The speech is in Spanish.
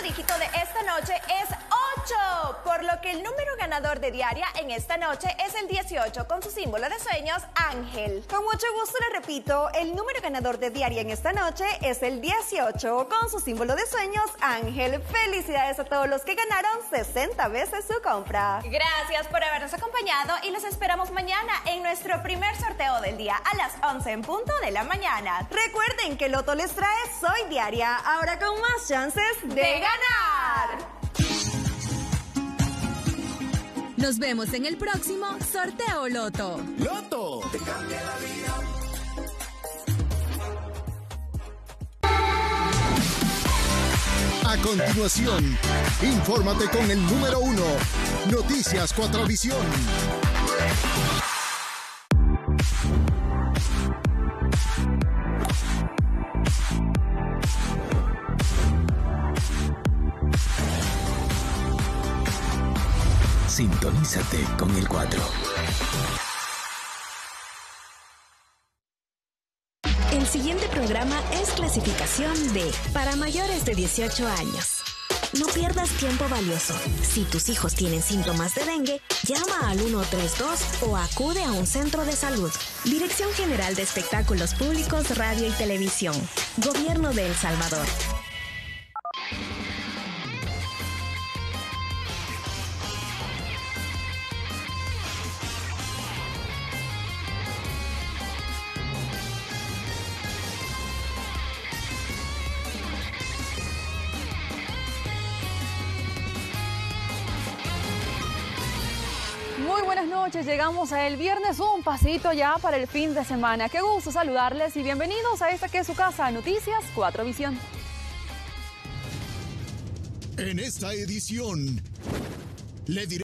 dígito de esta noche es 8, por lo que el número ganador de Diaria en esta noche es el 18, con su símbolo de sueños, ángel. Con mucho gusto le repito, el número ganador de Diaria en esta noche es el 18, con su símbolo de sueños, ángel. Felicidades a todos los que ganaron 60 veces su compra. Gracias por habernos acompañado y los esperamos mañana en nuestro primer sorteo del día a las 11 en punto de la mañana. Recuerden que Loto les trae Soy Diaria, ahora con más chances de ganar. Nos vemos en el próximo Sorteo Loto. ¡Loto! Te cambia la vida. A continuación, infórmate con el número 1, Noticias 4Visión. Sintonízate con el 4. El siguiente programa es clasificación D, para mayores de 18 años. No pierdas tiempo valioso. Si tus hijos tienen síntomas de dengue, llama al 132 o acude a un centro de salud. Dirección General de Espectáculos Públicos, Radio y Televisión. Gobierno de El Salvador. Muy buenas noches, llegamos a el viernes, un pasito ya para el fin de semana. Qué gusto saludarles y bienvenidos a esta que es su casa, Noticias 4Visión. En esta edición, le diré